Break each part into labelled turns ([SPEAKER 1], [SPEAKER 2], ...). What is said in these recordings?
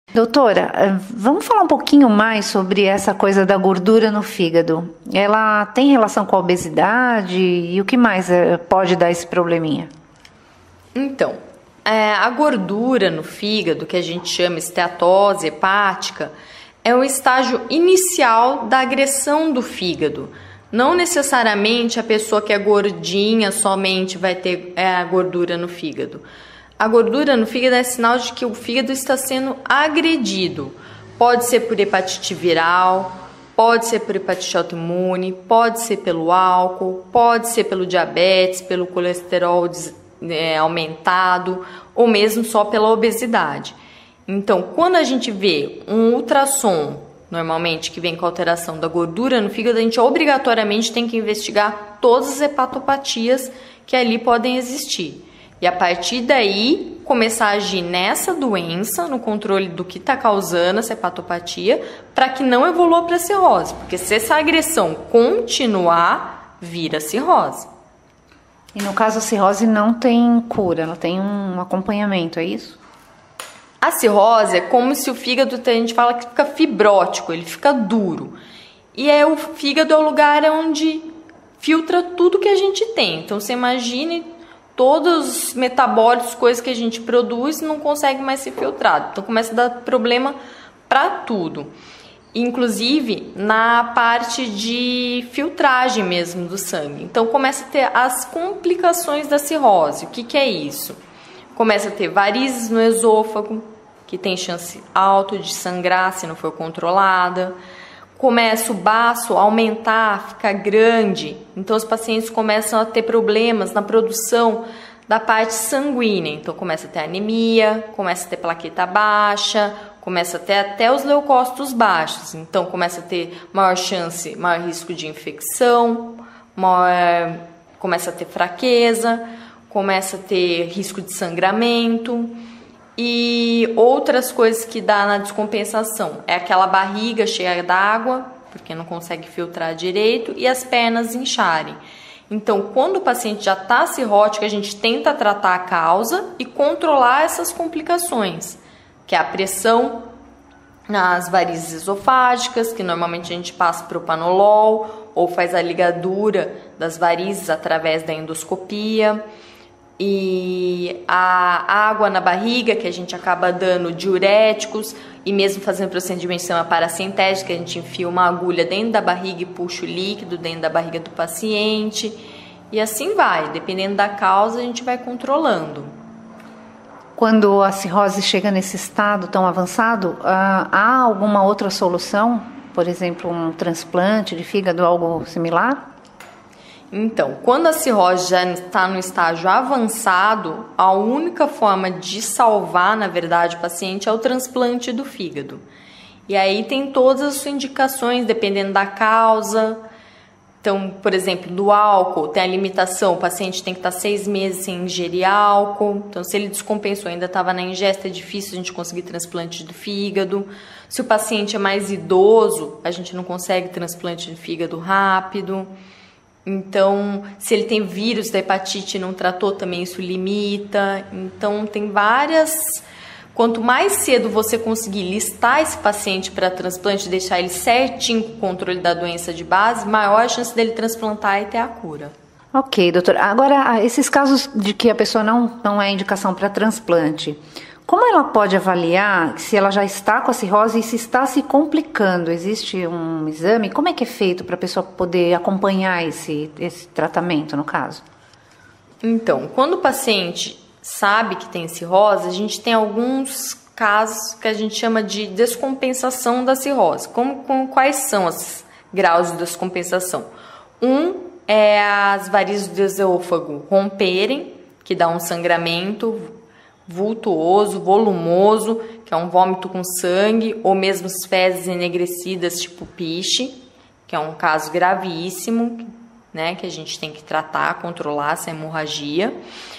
[SPEAKER 1] Doutora, vamos falar um pouquinho mais sobre essa coisa da gordura no fígado. Ela tem relação com a obesidade e o que mais pode dar esse probleminha?
[SPEAKER 2] Então, a gordura no fígado, que a gente chama esteatose hepática, é o estágio inicial da agressão do fígado. Não necessariamente a pessoa que é gordinha somente vai ter a gordura no fígado. A gordura no fígado é sinal de que o fígado está sendo agredido. Pode ser por hepatite viral, pode ser por hepatite autoimune, pode ser pelo álcool, pode ser pelo diabetes, pelo colesterol aumentado ou mesmo só pela obesidade. Então, quando a gente vê um ultrassom, normalmente que vem com alteração da gordura no fígado, a gente obrigatoriamente tem que investigar todas as hepatopatias que ali podem existir. E a partir daí, começar a agir nessa doença, no controle do que está causando essa hepatopatia, para que não evolua para cirrose. Porque se essa agressão continuar, vira cirrose.
[SPEAKER 1] E no caso a cirrose não tem cura, ela tem um acompanhamento, é isso?
[SPEAKER 2] A cirrose é como se o fígado, a gente fala que fica fibrótico, ele fica duro. E o fígado é o lugar onde filtra tudo que a gente tem. Então você imagine todos os metabólicos, coisas que a gente produz, não consegue mais ser filtrado. Então começa a dar problema para tudo. Inclusive na parte de filtragem mesmo do sangue. Então começa a ter as complicações da cirrose. O que é isso? Começa a ter varizes no esôfago, que tem chance alta de sangrar se não for controlada. Começa o baço a aumentar, ficar grande. Então os pacientes começam a ter problemas na produção da parte sanguínea. Então começa a ter anemia, começa a ter plaqueta baixa, começa a ter até os leucócitos baixos. Então começa a ter maior chance, maior risco de infecção, começa a ter fraqueza, começa a ter risco de sangramento. E outras coisas que dá na descompensação é aquela barriga cheia d'água, porque não consegue filtrar direito, e as pernas incharem. Então, quando o paciente já está cirrótico, a gente tenta tratar a causa e controlar essas complicações, que é a pressão nas varizes esofágicas, que normalmente a gente passa propanolol, ou faz a ligadura das varizes através da endoscopia. E a água na barriga, que a gente acaba dando diuréticos e mesmo fazendo procedimento de chama paracentética, a gente enfia uma agulha dentro da barriga e puxa o líquido dentro da barriga do paciente. E assim vai, dependendo da causa, a gente vai controlando.
[SPEAKER 1] Quando a cirrose chega nesse estado tão avançado, há alguma outra solução? Por exemplo, um transplante de fígado, algo similar?
[SPEAKER 2] Então, quando a cirrose já está no estágio avançado, a única forma de salvar, na verdade, o paciente é o transplante do fígado. E aí tem todas as suas indicações, dependendo da causa. Então, por exemplo, do álcool, tem a limitação, o paciente tem que estar 6 meses sem ingerir álcool. Então, se ele descompensou, ainda estava na ingesta, é difícil a gente conseguir transplante do fígado. Se o paciente é mais idoso, a gente não consegue transplante de fígado rápido. Então, se ele tem vírus da hepatite e não tratou, também isso limita. Então, tem várias... Quanto mais cedo você conseguir listar esse paciente para transplante, deixar ele certinho com o controle da doença de base, maior a chance dele transplantar e ter a cura.
[SPEAKER 1] Ok, doutora. Agora, esses casos de que a pessoa não é indicação para transplante, como ela pode avaliar se ela já está com a cirrose e se está se complicando? Existe um exame? Como é que é feito para a pessoa poder acompanhar esse tratamento, no caso? Então, quando o paciente sabe que tem cirrose, a gente tem alguns casos que a gente chama de descompensação da cirrose. Quais são os graus de descompensação? Um é as varizes do esôfago romperem, que dá um sangramento vultuoso, volumoso, que é um vômito com sangue, ou mesmo fezes enegrecidas tipo piche, que é um caso gravíssimo, né, que a gente tem que tratar, controlar essa hemorragia.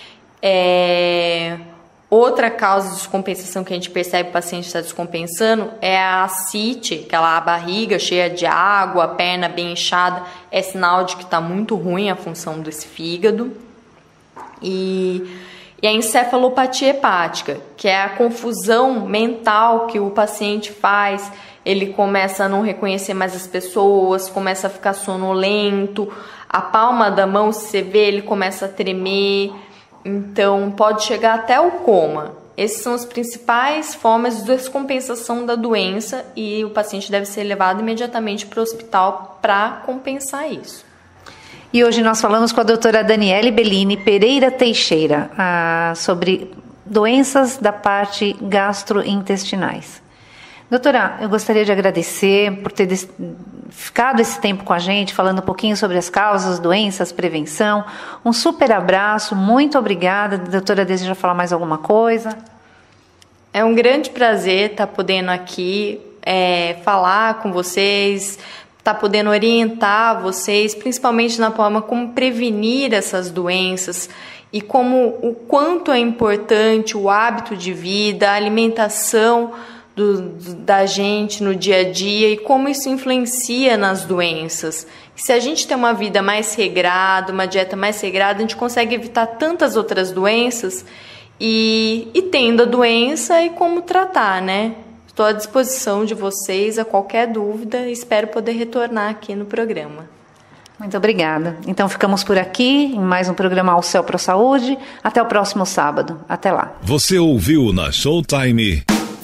[SPEAKER 1] Outra causa de descompensação que a gente percebe que o paciente está descompensando é a ascite, aquela barriga cheia de água, a perna bem inchada, é sinal de que está muito ruim a função desse fígado. E
[SPEAKER 2] e a encefalopatia hepática, que é a confusão mental que o paciente faz. Ele começa a não reconhecer mais as pessoas, começa a ficar sonolento, a palma da mão, se você vê, ele começa a tremer, então pode chegar até o coma. Essas são as principais formas de descompensação da doença e o paciente deve ser levado imediatamente para o hospital para compensar isso.
[SPEAKER 1] E hoje nós falamos com a doutora Daniele Bellini Pereira Teixeira sobre doenças da parte gastrointestinais. Doutora, eu gostaria de agradecer por ter ficado esse tempo com a gente, falando um pouquinho sobre as causas, doenças, prevenção. Um super abraço, muito obrigada. A doutora deseja falar mais alguma coisa?
[SPEAKER 2] É um grande prazer estar podendo aqui falar com vocês, estar podendo orientar vocês, principalmente na forma como prevenir essas doenças e como o quanto é importante o hábito de vida, a alimentação da gente no dia a dia e como isso influencia nas doenças. Se a gente tem uma vida mais regrada, uma dieta mais regrada, a gente consegue evitar tantas outras doenças e tendo a doença e como tratar, né? Estou à disposição de vocês a qualquer dúvida e espero poder retornar aqui no programa.
[SPEAKER 1] Muito obrigada. Então ficamos por aqui em mais um programa Ao Céu Pro Saúde. Até o próximo sábado. Até lá.
[SPEAKER 3] Você ouviu na Showtime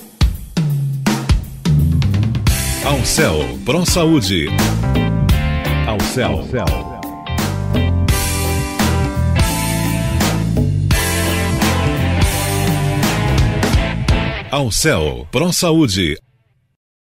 [SPEAKER 3] Ao Céu Pro Saúde. Ao Céu. Ao Céu Pro Saúde.